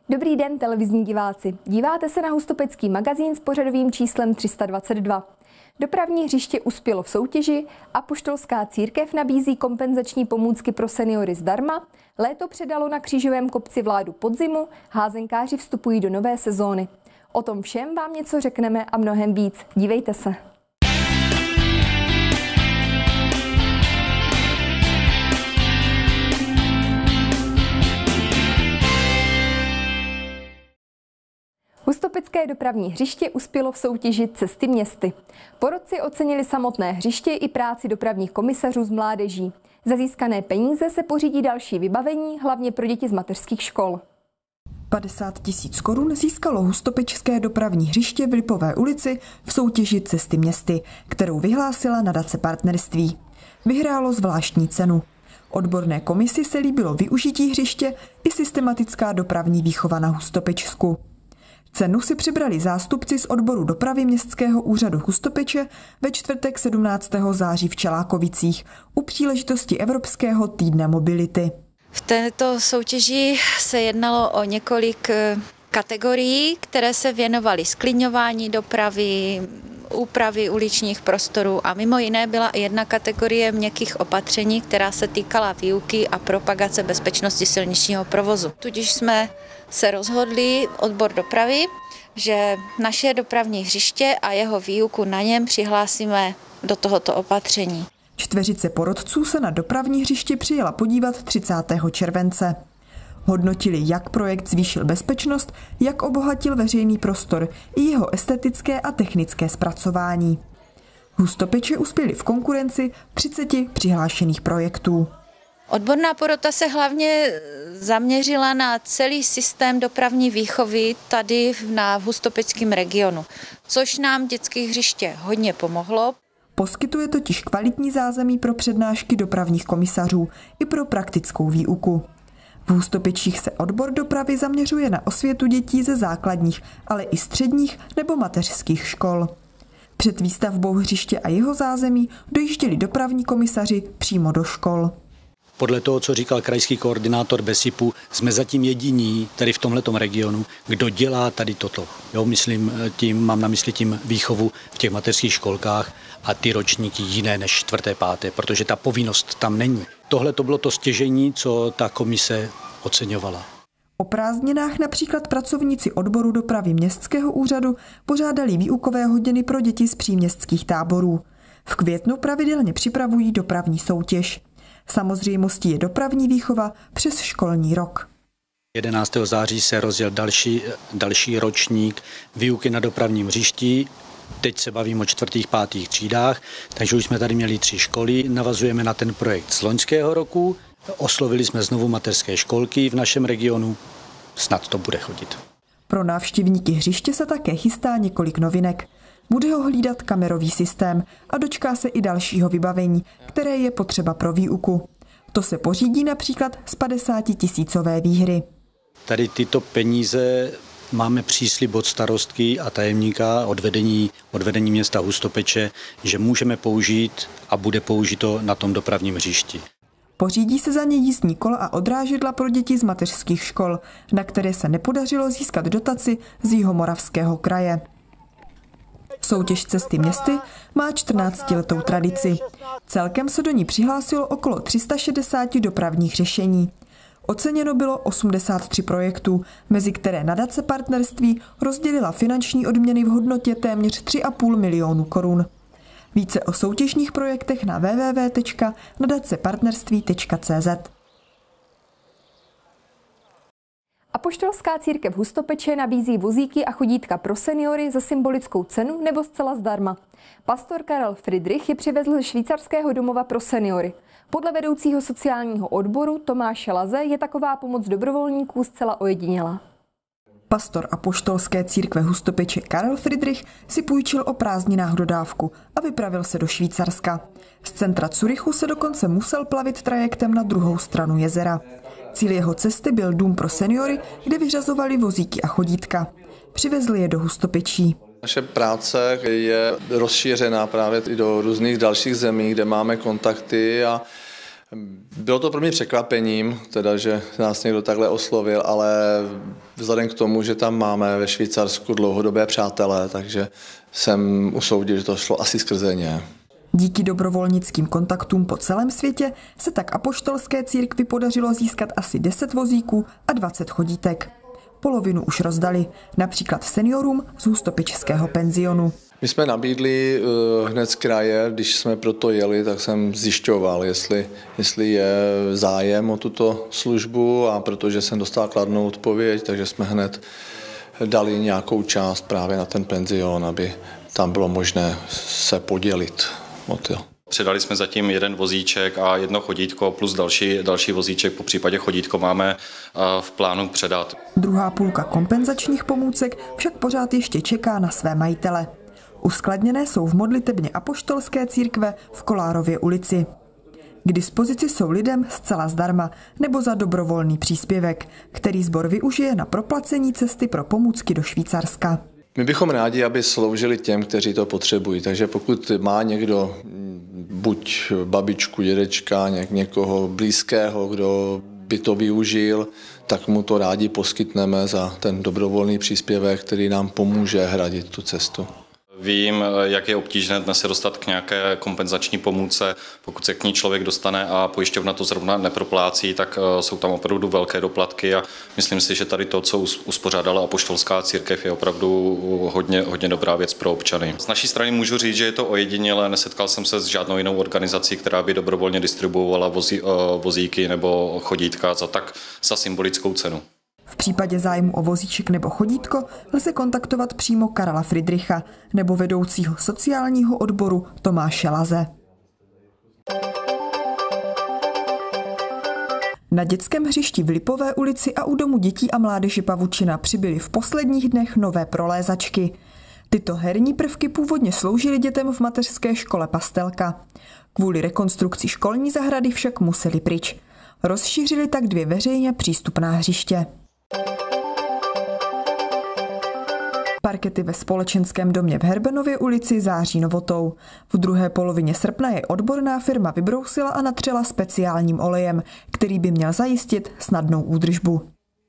Dobrý den, televizní diváci. Díváte se na Hustopecký magazín s pořadovým číslem 322. Dopravní hřiště uspělo v soutěži, Apoštolská církev nabízí kompenzační pomůcky pro seniory zdarma, léto předalo na Křížovém kopci vládu podzimu, házenkáři vstupují do nové sezóny. O tom všem vám něco řekneme a mnohem víc. Dívejte se. Hustopecké dopravní hřiště uspělo v soutěži Cesty městy. Porotci ocenili samotné hřiště i práci dopravních komisařů z mládeží. Za získané peníze se pořídí další vybavení, hlavně pro děti z mateřských škol. 50 000 korun získalo Hustopečské dopravní hřiště v Lipové ulici v soutěži Cesty městy, kterou vyhlásila nadace partnerství. Vyhrálo zvláštní cenu. Odborné komisi se líbilo využití hřiště i systematická dopravní výchova na Hustopečsku. Cenu si přibrali zástupci z odboru dopravy Městského úřadu Hustopeče ve čtvrtek 17. září v Čelákovicích u příležitosti Evropského týdne mobility. V této soutěži se jednalo o několik kategorií, které se věnovaly zklidňování dopravy, úpravy uličních prostorů a mimo jiné byla i jedna kategorie měkkých opatření, která se týkala výuky a propagace bezpečnosti silničního provozu. Tudíž jsme se rozhodli, odbor dopravy, že naše dopravní hřiště a jeho výuku na něm přihlásíme do tohoto opatření. Čtveřice porotců se na dopravní hřiště přijela podívat 30. července. Hodnotili, jak projekt zvýšil bezpečnost, jak obohatil veřejný prostor i jeho estetické a technické zpracování. Hustopeče uspěli v konkurenci 30 přihlášených projektů. Odborná porota se hlavně zaměřila na celý systém dopravní výchovy tady na Hustopeckém regionu, což nám dětské hřiště hodně pomohlo. Poskytuje totiž kvalitní zázemí pro přednášky dopravních komisařů i pro praktickou výuku. V Hustopečích se odbor dopravy zaměřuje na osvětu dětí ze základních, ale i středních nebo mateřských škol. Před výstavbou hřiště a jeho zázemí dojížděli dopravní komisaři přímo do škol. Podle toho, co říkal krajský koordinátor BESIPu, jsme zatím jediní tady v tomhletom regionu, kdo dělá tady toto. Jo, mám na mysli tím výchovu v těch mateřských školkách a ty ročníky jiné než 4., 5., protože ta povinnost tam není. Tohle to bylo to stěžení, co ta komise oceňovala. O prázdninách například pracovníci odboru dopravy Městského úřadu pořádali výukové hodiny pro děti z příměstských táborů. V květnu pravidelně připravují dopravní soutěž. Samozřejmostí je dopravní výchova přes školní rok. 11. září se rozjel další ročník výuky na dopravním hřišti. Teď se bavím o 4., 5. třídách, takže už jsme tady měli 3 školy. Navazujeme na ten projekt z loňského roku. Oslovili jsme znovu mateřské školky v našem regionu. Snad to bude chodit. Pro návštěvníky hřiště se také chystá několik novinek. Bude ho hlídat kamerový systém a dočká se i dalšího vybavení, které je potřeba pro výuku. To se pořídí například z 50 000 výhry. Tady tyto peníze máme příslib od starostky a tajemníka od vedení města Hustopeče, že můžeme použít a bude použito na tom dopravním hřišti. Pořídí se za ně jízdní kola a odrážedla pro děti z mateřských škol, na které se nepodařilo získat dotaci z Jihomoravského kraje. Soutěž Cesty městy má 14letou tradici. Celkem se do ní přihlásilo okolo 360 dopravních řešení. Oceněno bylo 83 projektů, mezi které nadace partnerství rozdělila finanční odměny v hodnotě téměř 3,5 milionu korun. Více o soutěžních projektech na www.nadacepartnerství.cz. Apoštolská církev Hustopeče nabízí vozíky a chodítka pro seniory za symbolickou cenu nebo zcela zdarma. Pastor Karel Friedrich je přivezl ze švýcarského domova pro seniory. Podle vedoucího sociálního odboru Tomáše Laze je taková pomoc dobrovolníků zcela ojedinělá. Pastor Apoštolské církve Hustopeče Karel Friedrich si půjčil o prázdninách dodávku a vypravil se do Švýcarska. Z centra Curychu se dokonce musel plavit trajektem na druhou stranu jezera. Cíl jeho cesty byl dům pro seniory, kde vyřazovali vozíky a chodítka. Přivezli je do Hustopečí. Naše práce je rozšířená právě i do různých dalších zemí, kde máme kontakty a Bylo to pro mě překvapením, teda, že nás někdo takhle oslovil, ale vzhledem k tomu, že tam máme ve Švýcarsku dlouhodobé přátelé, takže jsem usoudil, že to šlo asi skrze ně. Díky dobrovolnickým kontaktům po celém světě se tak apoštolské církvi podařilo získat asi 10 vozíků a 20 chodítek. Polovinu už rozdali, například seniorům z Hustopičského penzionu. My jsme nabídli hned z kraje, když jsme proto jeli, tak jsem zjišťoval, jestli je zájem o tuto službu, a protože jsem dostal kladnou odpověď, takže jsme hned dali nějakou část právě na ten penzion, aby tam bylo možné se podělit o to. Předali jsme zatím jeden vozíček a jedno chodítko plus další vozíček, po případě chodítko máme v plánu předat. Druhá půlka kompenzačních pomůcek však pořád ještě čeká na své majitele. Uskladněné jsou v modlitebně apoštolské církve v Kolárově ulici. K dispozici jsou lidem zcela zdarma nebo za dobrovolný příspěvek, který sbor využije na proplacení cesty pro pomůcky do Švýcarska. My bychom rádi, aby sloužili těm, kteří to potřebují, takže pokud má někdo buď babičku, dědečka, někoho blízkého, kdo by to využil, tak mu to rádi poskytneme za ten dobrovolný příspěvek, který nám pomůže hradit tu cestu. Vím, jak je obtížné dnes se dostat k nějaké kompenzační pomůcce. Pokud se k ní člověk dostane a pojišťovna to zrovna neproplácí, tak jsou tam opravdu velké doplatky a myslím si, že tady to, co uspořádala apoštolská církev, je opravdu hodně dobrá věc pro občany. Z naší strany můžu říct, že je to ojedinělé, nesetkal jsem se s žádnou jinou organizací, která by dobrovolně distribuovala vozíky nebo chodítka za symbolickou cenu. V případě zájmu o vozíček nebo chodítko lze kontaktovat přímo Karla Friedricha nebo vedoucího sociálního odboru Tomáše Laze. Na dětském hřišti v Lipové ulici a u domu dětí a mládeže Pavučina přibyly v posledních dnech nové prolézačky. Tyto herní prvky původně sloužily dětem v mateřské škole Pastelka. Kvůli rekonstrukci školní zahrady však museli pryč. Rozšířili tak 2 veřejně přístupná hřiště. Parkety ve společenském domě v Herbenově ulici září novotou. V druhé polovině srpna je odborná firma vybrousila a natřela speciálním olejem, který by měl zajistit snadnou údržbu.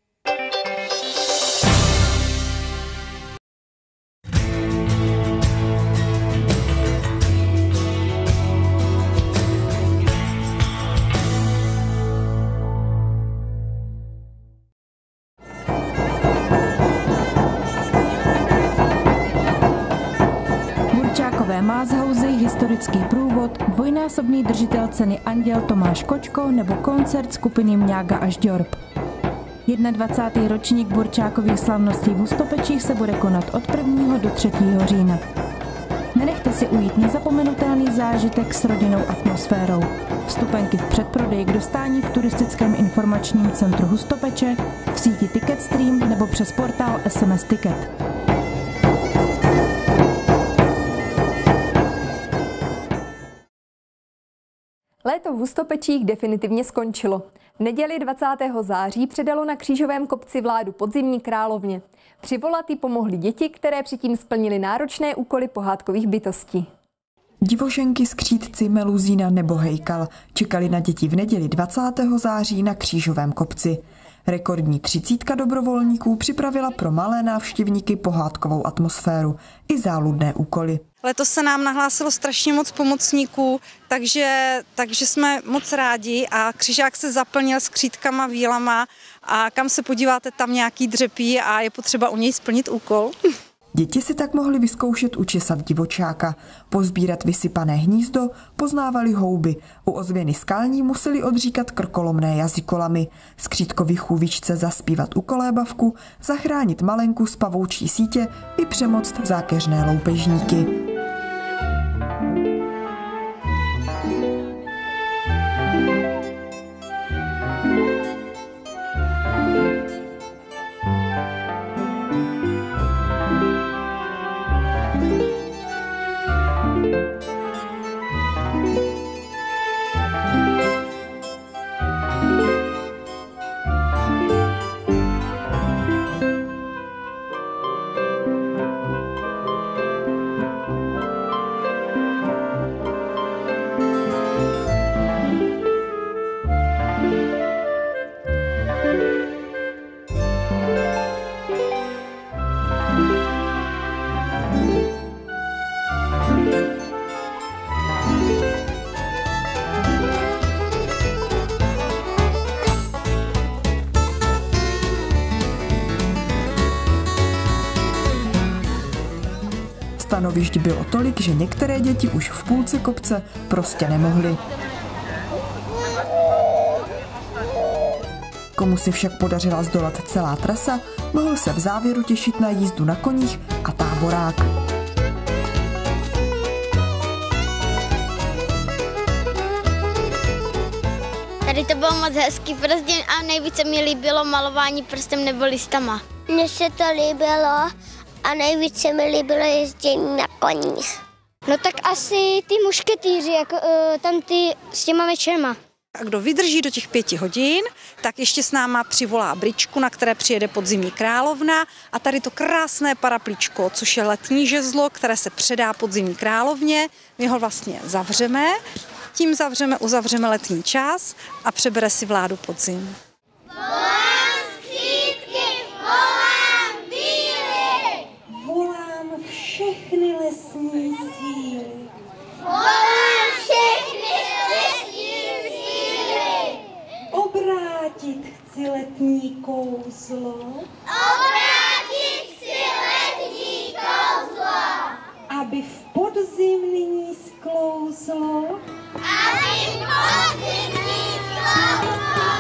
Mázhauzy, historický průvod, dvojnásobný držitel ceny Anděl Tomáš Kočko nebo koncert skupiny Mňága až Ďorb. 21. ročník Burčákových slavností v Hustopečích se bude konat od 1. do 3. října. Nenechte si ujít nezapomenutelný zážitek s rodinnou atmosférou. Vstupenky v předprodeji k dostání v turistickém informačním centru Hustopeče, v síti Ticketstream nebo přes portál SMS Ticket. Léto v Hustopečích definitivně skončilo. V neděli 20. září předalo na Křížovém kopci vládu podzimní královně. Přivolat jí pomohly děti, které předtím splnily náročné úkoly pohádkových bytostí. Divoženky, skřítci, meluzína nebo hejkal čekali na děti v neděli 20. září na Křížovém kopci. Rekordní 30 dobrovolníků připravila pro malé návštěvníky pohádkovou atmosféru i záludné úkoly. Letos se nám nahlásilo strašně moc pomocníků, takže jsme moc rádi a křižák se zaplnil skřítkama, vílama a kam se podíváte, tam nějaký dřepí a je potřeba u něj splnit úkol. Děti si tak mohly vyzkoušet učesat divočáka, pozbírat vysypané hnízdo, poznávali houby. U ozvěny skalní museli odříkat krkolomné jazykolamy, skřítkovi chůvičce zaspívat u kolébavku, zachránit malenku z pavoučí sítě i přemoct zákeřné loupežníky. stanovišť bylo tolik, že některé děti už v půlce kopce prostě nemohly. Komu si však podařila zdolat celá trasa, mohl se v závěru těšit na jízdu na koních a táborák. Tady to bylo moc hezký prostě a nejvíce mi líbilo malování prstem nebo listama. Mně se to líbilo a nejvíce mi líbilo jezdění na koních. No tak asi ty mušketýři, jako tam ty s těma mečema. A kdo vydrží do těch 5 hodin, tak ještě s náma přivolá bričku, na které přijede podzimní královna a tady to krásné paraplíčko, což je letní žezlo, které se předá podzimní královně. My ho vlastně zavřeme, tím uzavřeme letní čas a přebere si vládu podzim. Volám skřítky, volám víly, volám všechny lesní síly, volám všechny lesní síly, obrátit chci letní kouzlo, obrátit chci letní kouzlo, aby v podzim nyní sklouzlo, aby podzim nyní sklouzlo.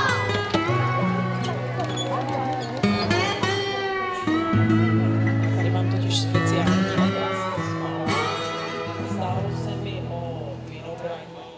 Tady mám totiž speciální obraz. Zdálo se mi o vinobraní.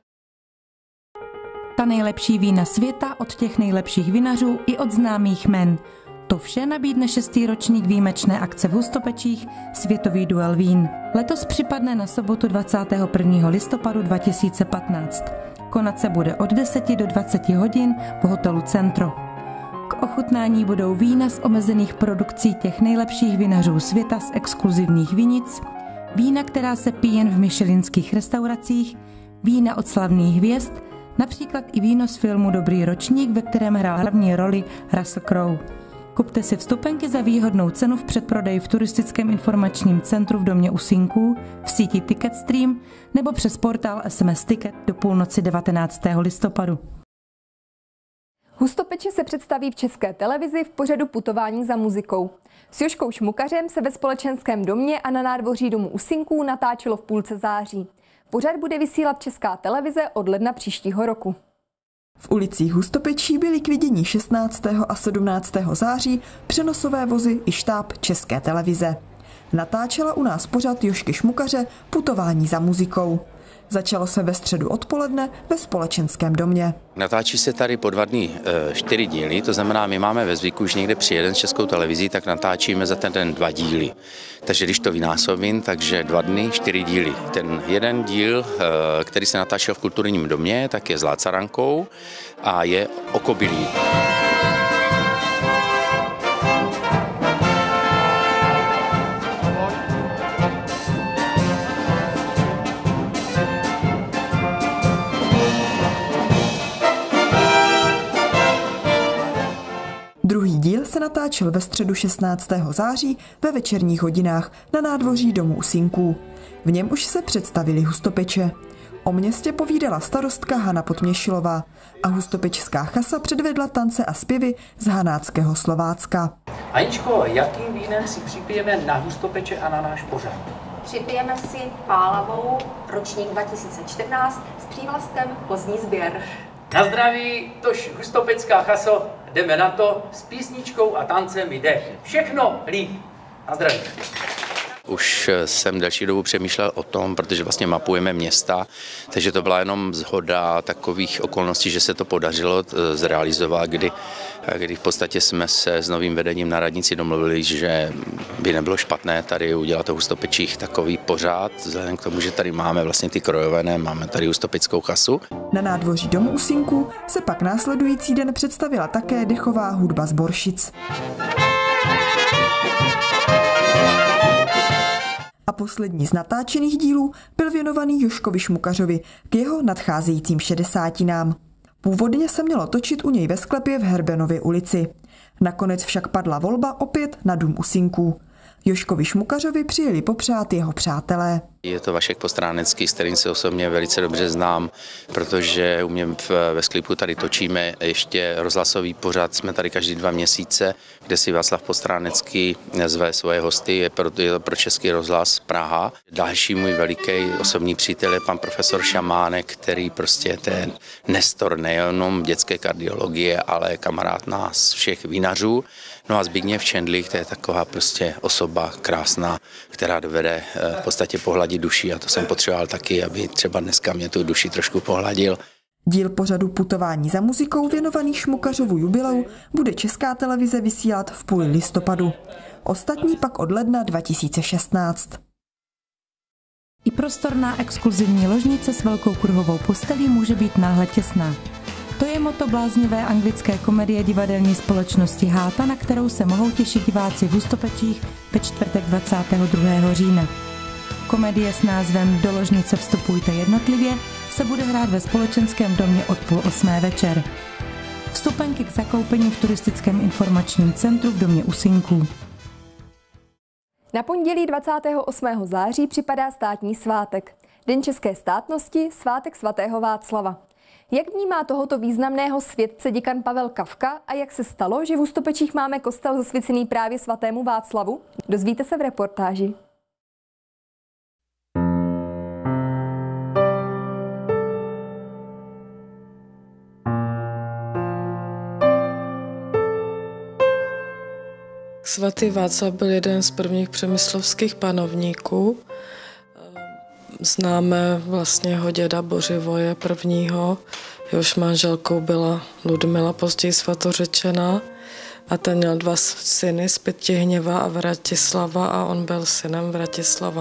Ta nejlepší vína světa od těch nejlepších vinařů i od známých jmen. To vše nabídne 6. ročník výjimečné akce v Hustopečích Světový duel vín. Letos připadne na sobotu 21. listopadu 2015. Konat se bude od 10 do 20 hodin v hotelu Centro. K ochutnání budou vína z omezených produkcí těch nejlepších vinařů světa z exkluzivních vinic, vína, která se pijí jen v michelinských restauracích, vína od slavných hvězd, například i víno z filmu Dobrý ročník, ve kterém hrál hlavní roli Russell Crowe. Kupte si vstupenky za výhodnou cenu v předprodeji v turistickém informačním centru v domě Usinků, v síti Ticketstream nebo přes portál SMS Ticket do půlnoci 19. listopadu. Hustopeče se představí v České televizi v pořadu Putování za muzikou. S Jožkou Šmukařem se ve Společenském domě a na nádvoří domu Usinků natáčelo v půlce září. Pořad bude vysílat Česká televize od ledna příštího roku. V ulicích Hustopečí byly k vidění 16. a 17. září přenosové vozy i štáb České televize. Natáčela u nás pořad Jožky Šmukaře Putování za muzikou. Začalo se ve středu odpoledne ve Společenském domě. Natáčí se tady po 2 dny 4 díly, to znamená, my máme ve zvyku, už někde přijeden s Českou televizí, tak natáčíme za ten den 2 díly. Takže když to vynásobím, takže 2 dny 4 díly. Ten jeden díl, který se natáčel v kulturním domě, tak je s Lácarankou a je o kobylí. Druhý díl se natáčel ve středu 16. září ve večerních hodinách na nádvoří domu Usinků. V něm už se představili Hustopeče. O městě povídala starostka Hana Podměšilová a hustopečská chasa předvedla tance a zpěvy z Hanáckého Slovácka. Aničko, jakým vínem si připijeme na Hustopeče a na náš pořad? Připijeme si Pálavou, ročník 2014 s přívlastkem Pozdní sběr. Na zdraví, tož hustopecká chaso, jdeme na to, s písničkou a tancem jde všechno líp. Na zdraví. Už jsem delší dobu přemýšlel o tom, protože vlastně mapujeme města, takže to byla jenom shoda takových okolností, že se to podařilo zrealizovat, kdy v podstatě jsme se s novým vedením na radnici domluvili, že by nebylo špatné tady udělat o Hustopečích takový pořád, vzhledem k tomu, že tady máme vlastně ty krojované, máme tady hustopeckou chasu. Na nádvoří domu Usinků se pak následující den představila také dechová hudba z Boršic. A poslední z natáčených dílů byl věnovaný Jožkovi Šmukařovi k jeho nadcházejícím 60. Původně se mělo točit u něj ve sklepě v Herbenově ulici. Nakonec však padla volba opět na dům Usinků. Jožkovi Šmukařovi přijeli popřát jeho přátelé. Je to Vašek Postránecký, s kterým se osobně velice dobře znám, protože u mě ve Sklípku tady točíme ještě rozhlasový pořad, jsme tady každý 2 měsíce, kde si Václav Postránecký zve svoje hosty, je to pro Český rozhlas Praha. Další můj veliký osobní přítel je pan profesor Šamánek, který prostě ten nestor nejenom dětské kardiologie, ale kamarád nás všech vinařů. No a Zbigněv Čendlík, to je taková prostě osoba krásná, která dovede v podstatě pohladit duši, a to jsem potřeboval taky, aby třeba dneska mě tu duši trošku pohladil. Díl pořadu Putování za muzikou věnovaný Šmukařovu jubileu bude Česká televize vysílat v půli listopadu. Ostatní pak od ledna 2016. I prostorná exkluzivní ložnice s velkou kruhovou postelí může být náhle těsná. To je motto bláznivé anglické komedie divadelní společnosti Háta, na kterou se mohou těšit diváci v Hustopečích ve čtvrtek 22. října. Komedie s názvem Do ložnice vstupujte jednotlivě se bude hrát ve společenském domě od 7:30 večer. Vstupenky k zakoupení v turistickém informačním centru v domě Usinků. Na pondělí 28. září připadá státní svátek. Den české státnosti, svátek svatého Václava. Jak vnímá tohoto významného světce děkan Pavel Kafka a jak se stalo, že v Hustopečích máme kostel zasvěcený právě svatému Václavu? Dozvíte se v reportáži. Svatý Václav byl jeden z prvních přemyslovských panovníků. Známe vlastně jeho děda Bořivoje prvního, jehož manželkou byla Ludmila, později svatořečená, a ten měl 2 syny, Spytihněva a Vratislava, a on byl synem Vratislava.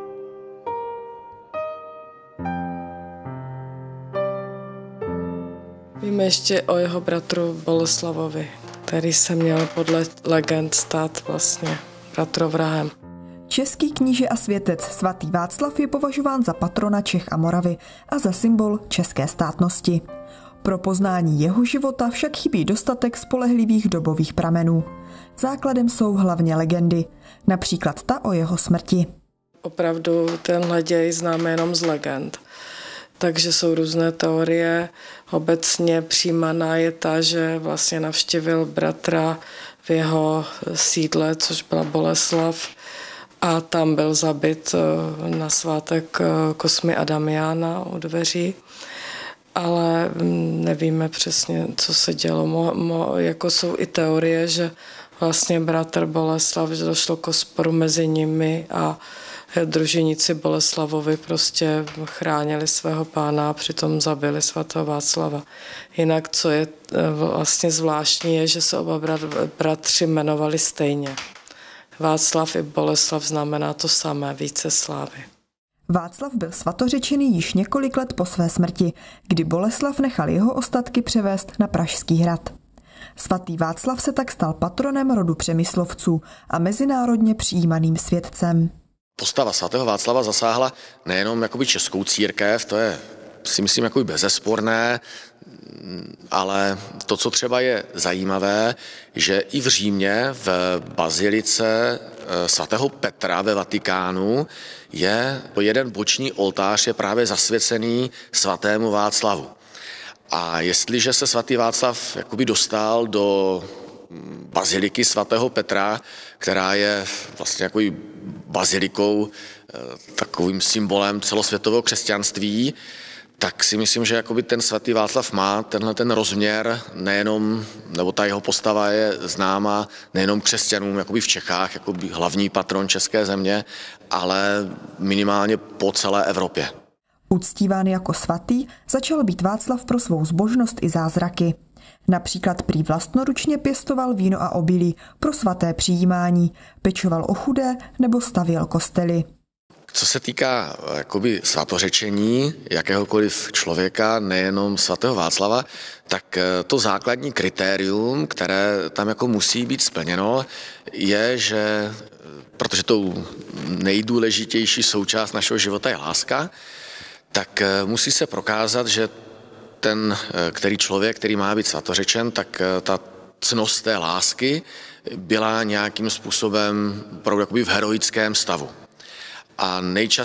Víme ještě o jeho bratru Boleslavovi, který se měl podle legend stát vlastně bratrovrahem. Český kníže a světec svatý Václav je považován za patrona Čech a Moravy a za symbol české státnosti. Pro poznání jeho života však chybí dostatek spolehlivých dobových pramenů. Základem jsou hlavně legendy, například ta o jeho smrti. Opravdu tenhle děj známe jenom z legend. Takže jsou různé teorie. Obecně přijímaná je ta, že vlastně navštívil bratra v jeho sídle, což byla Boleslav, a tam byl zabit na svátek Kosmy a Damiana u dveří. Ale nevíme přesně, co se dělo. Jako jsou i teorie, že vlastně bratr Boleslav, že došlo k sporu mezi nimi a družiníci Boleslavovi prostě chránili svého pána a přitom zabili svatého Václava. Jinak, co je vlastně zvláštní, je, že se oba bratři jmenovali stejně. Václav i Boleslav znamená to samé, více slávy. Václav byl svatořečený již několik let po své smrti, kdy Boleslav nechal jeho ostatky převést na Pražský hrad. Svatý Václav se tak stal patronem rodu Přemyslovců a mezinárodně přijímaným světcem. Postava svatého Václava zasáhla nejenom jakoby českou církev, to je si myslím jakoby bezesporné, ale to, co třeba je zajímavé, že i v Římě v bazilice svatého Petra ve Vatikánu je jeden boční oltář je právě zasvěcený svatému Václavu. A jestliže se svatý Václav jakoby dostal do baziliky svatého Petra, která je vlastně jakoby bazilikou, takovým symbolem celosvětového křesťanství, tak si myslím, že jakoby ten svatý Václav má tenhle ten rozměr nejenom, nebo ta jeho postava je známa nejenom křesťanům jakoby v Čechách, jakoby hlavní patron české země, ale minimálně po celé Evropě. Uctíván jako svatý začal být Václav pro svou zbožnost i zázraky. Například prý vlastnoručně pěstoval víno a obilí pro svaté přijímání, pečoval o chudé nebo stavěl kostely. Co se týká jakoby svatořečení jakéhokoliv člověka, nejenom svatého Václava, tak to základní kritérium, které tam jako musí být splněno, je, že protože tou nejdůležitější součást našeho života je láska, tak musí se prokázat, že ten, který člověk, který má být svatořečen, tak ta ctnost té lásky byla nějakým způsobem opravdu jakoby v heroickém stavu. A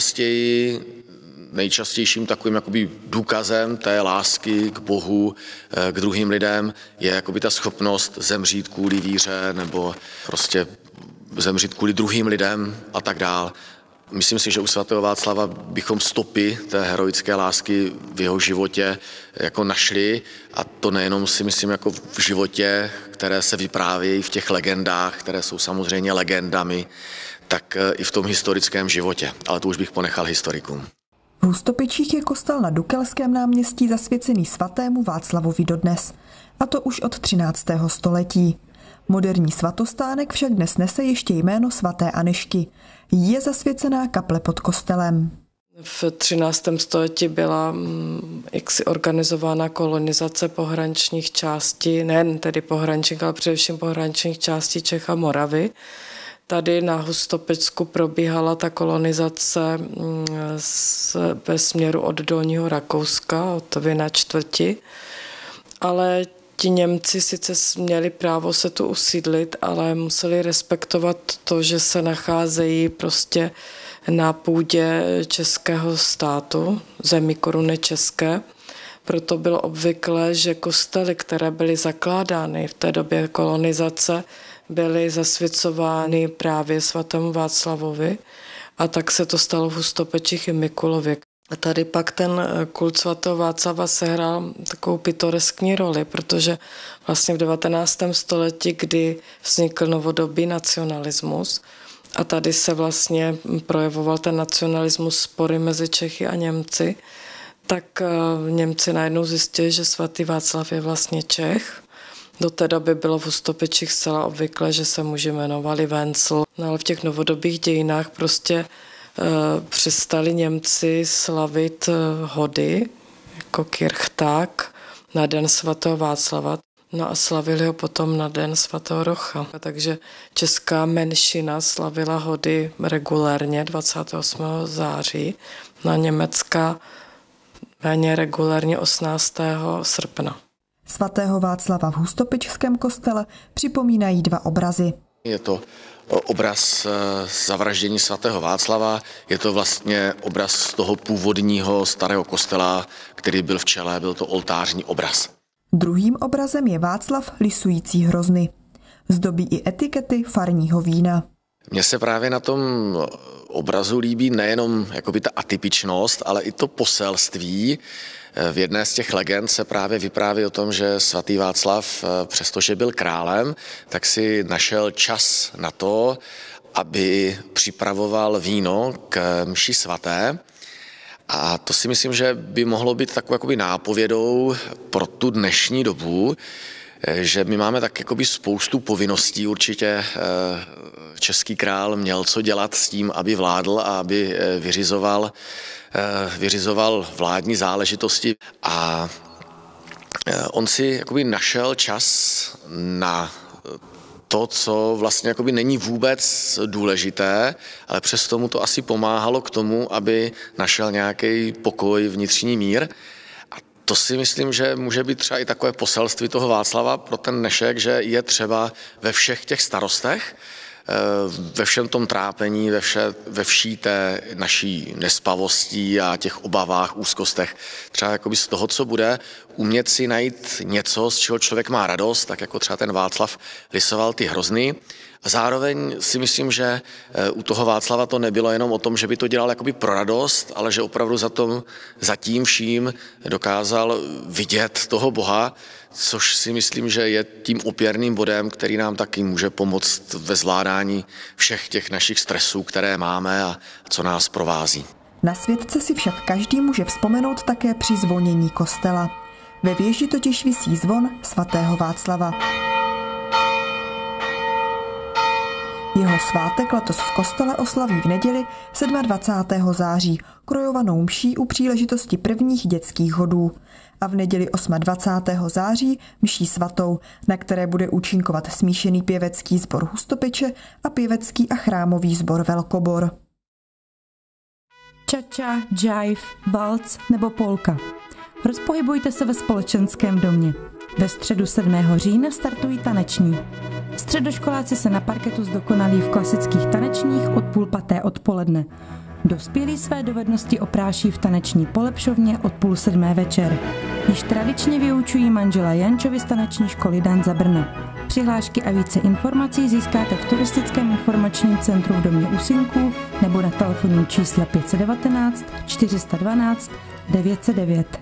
nejčastějším takovým jakoby důkazem té lásky k Bohu, k druhým lidem je jakoby ta schopnost zemřít kvůli víře nebo prostě zemřít kvůli druhým lidem a tak dál. Myslím si, že u svatého Václava bychom stopy té heroické lásky v jeho životě jako našli, a to nejenom si myslím jako v životě, které se vyprávějí v těch legendách, které jsou samozřejmě legendami, tak i v tom historickém životě, ale to už bych ponechal historikům. V Hustopičích je kostel na Dukelském náměstí zasvěcený svatému Václavovi dodnes, a to už od 13. století. Moderní svatostánek však dnes nese ještě jméno svaté Anežky. Je zasvěcená kaple pod kostelem. V 13. století byla jaksi organizována kolonizace pohraničních částí, nejen tedy pohraničních, ale především pohraničních částí Čech a Moravy. Tady na Hustopečsku probíhala ta kolonizace ve směru od Dolního Rakouska, od Vina čtvrti, ale ti Němci sice měli právo se tu usídlit, ale museli respektovat to, že se nacházejí prostě na půdě českého státu, zemi koruny české. Proto bylo obvyklé, že kostely, které byly zakládány v té době kolonizace, byly zasvěcovány právě svatému Václavovi, a tak se to stalo v Hustopečích i Mikulově. A tady pak ten kult svatého Václava sehrál takovou pitoreskní roli, protože vlastně v 19. století, kdy vznikl novodobý nacionalismus, a tady se vlastně projevoval ten nacionalismus, spory mezi Čechy a Němci, tak Němci najednou zjistili, že svatý Václav je vlastně Čech. Do té doby bylo v Hustopečích zcela obvyklé, že se muži jmenovali Vencel, no ale v těch novodobých dějinách prostě přestali Němci slavit hody jako Kirchtag na den svatého Václava, no a slavili ho potom na den svatého Rocha. Takže česká menšina slavila hody regulérně 28. září, na německá méně regulérně 18. srpna. Svatého Václava v Hustopečském kostele připomínají dva obrazy. Je to obraz zavraždění svatého Václava, je to vlastně obraz z toho původního starého kostela, který byl v čele, byl to oltářní obraz. Druhým obrazem je Václav lisující hrozny. Zdobí i etikety farního vína. Mně se právě na tom obrazu líbí nejenom jakoby ta atypičnost, ale i to poselství. V jedné z těch legend se právě vypráví o tom, že svatý Václav, přestože byl králem, tak si našel čas na to, aby připravoval víno k mši svaté. A to si myslím, že by mohlo být takovou jakoby nápovědou pro tu dnešní dobu, že my máme tak jakoby spoustu povinností. Určitě český král měl co dělat s tím, aby vládl a aby vyřizoval vládní záležitosti. A on si jakoby našel čas na to, co vlastně jakoby není vůbec důležité, ale přesto mu to asi pomáhalo k tomu, aby našel nějaký pokoj, vnitřní mír. A to si myslím, že může být třeba i takové poselství toho Václava pro ten dnešek, že je třeba ve všech těch starostech, ve všem tom trápení, ve vší té naší nespavosti a těch obavách, úzkostech, třeba jakoby z toho, co bude, umět si najít něco, z čeho člověk má radost, tak jako třeba ten Václav lisoval ty hrozny. A zároveň si myslím, že u toho Václava to nebylo jenom o tom, že by to dělal jakoby pro radost, ale že opravdu za tím vším dokázal vidět toho Boha, což si myslím, že je tím opěrným bodem, který nám taky může pomoct ve zvládání všech těch našich stresů, které máme a co nás provází. Na světce si však každý může vzpomenout také při zvonění kostela. Ve věži totiž visí zvon svatého Václava. Jeho svátek letos v kostele oslaví v neděli 27. září krojovanou mší u příležitosti prvních dětských hodů a v neděli 28. září mší svatou, na které bude účinkovat smíšený pěvecký sbor Hustopeče a pěvecký a chrámový sbor Velkobor. Čača, džajv, valc nebo polka. Rozpohybujte se ve společenském domě. Ve středu 7. října startují taneční. Středoškoláci se na parketu zdokonalí v klasických tanečních od 5:30 odpoledne. Dospělí své dovednosti opráší v taneční polepšovně od 6:30 večer. Již tradičně vyučují manžela Jančovi z taneční školy Danza Brna. Přihlášky a více informací získáte v turistickém informačním centru v domě Usinků nebo na telefonním čísle 519 412 909.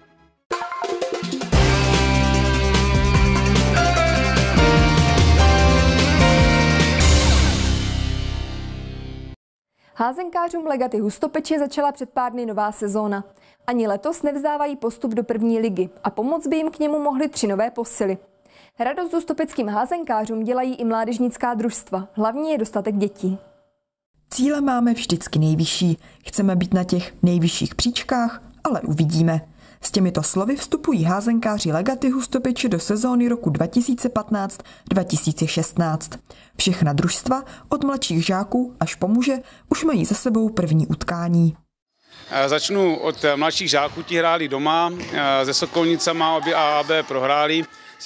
Házenkářům Legaty Hustopeče začala před pár dny nová sezóna. Ani letos nevzdávají postup do první ligy a pomoc by jim k němu mohly 3 nové posily. Radost hustopeckým házenkářům dělají i mládežnická družstva. Hlavní je dostatek dětí. Cíle máme vždycky nejvyšší. Chceme být na těch nejvyšších příčkách, ale uvidíme. S těmito slovy vstupují házenkáři Legaty Hustopeče do sezóny roku 2015-2016. Všechna družstva, od mladších žáků až po muže, už mají za sebou první utkání. Začnu od mladších žáků, ti hráli doma, se Sokolnicama obě A a B prohráli.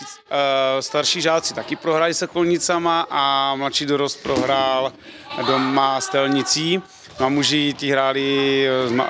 Starší žáci taky prohráli s Sokolnicama a mladší dorost prohrál doma s Telnicí. A muži ti hráli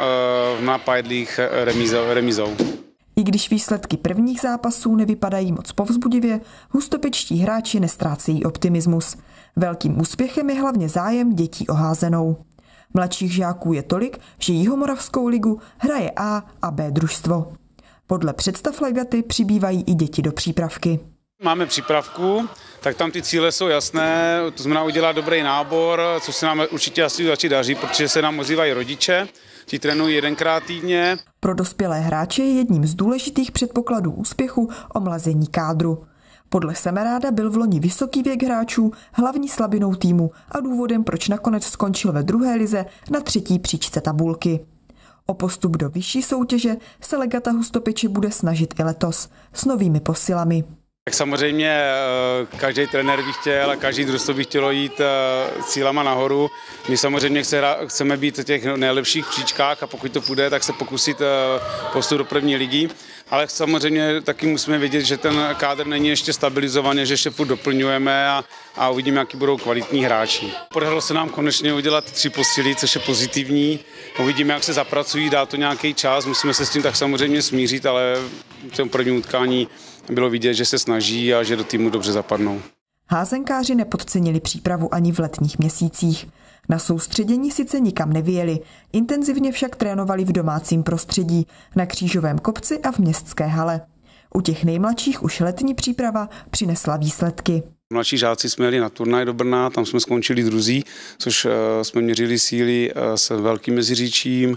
v Napajedlých remizou. I když výsledky prvních zápasů nevypadají moc povzbudivě, hustopečtí hráči nestrácejí optimismus. Velkým úspěchem je hlavně zájem dětí o házenou. Mladších žáků je tolik, že Jihomoravskou ligu hraje A a B družstvo. Podle představ Legaty přibývají i děti do přípravky. Máme přípravku, tak tam ty cíle jsou jasné, to znamená udělat dobrý nábor, což se nám určitě asi začít daří, protože se nám ozývají rodiče, ti trénují 1krát týdně. Pro dospělé hráče je jedním z důležitých předpokladů úspěchu omlazení kádru. Podle Semeráda byl v loni vysoký věk hráčů hlavní slabinou týmu a důvodem, proč nakonec skončil ve 2. lize na 3. příčce tabulky. O postup do vyšší soutěže se Legata Hustopeče bude snažit i letos s novými posilami. Tak samozřejmě každý trenér by chtěl a každý družstvo by chtělo jít cílama nahoru. My samozřejmě chceme být v těch nejlepších příčkách a pokud to půjde, tak se pokusit postup do první ligy. Ale samozřejmě taky musíme vědět, že ten kádr není ještě stabilizovaný, že ještě furt doplňujeme a uvidíme, jaký budou kvalitní hráči. Podařilo se nám konečně udělat 3 posily, což je pozitivní. Uvidíme, jak se zapracují, dá to nějaký čas, musíme se s tím tak samozřejmě smířit, ale v tom prvním utkání bylo vidět, že se snaží a že do týmu dobře zapadnou. Házenkáři nepodcenili přípravu ani v letních měsících. Na soustředění sice nikam nevyjeli, intenzivně však trénovali v domácím prostředí, na Křížovém kopci a v městské hale. U těch nejmladších už letní příprava přinesla výsledky. Mladší žáci jsme jeli na turnaj do Brna, tam jsme skončili druzí, což jsme měřili síly s Velkým Meziříčím,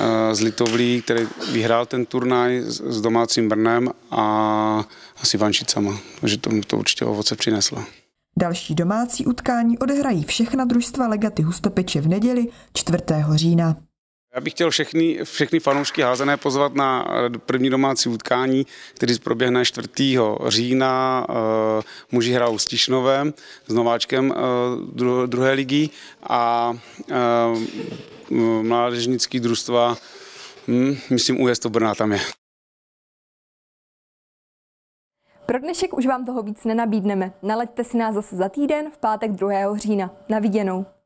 z Litovlí, který vyhrál ten turnaj s domácím Brnem a s Ivančicama, takže to určitě ovoce přineslo. Další domácí utkání odehrají všechna družstva Legaty Hustopeče v neděli 4. října. Já bych chtěl všechny fanoušky házené pozvat na první domácí utkání, který proběhne 4. října. Muži hrajou s Tišnovem, s nováčkem 2. ligy a mládežnický družstva, myslím Újezd Brna tam je. Pro dnešek už vám toho víc nenabídneme. Nalaďte si nás zase za týden v pátek 2. října. Na viděnou.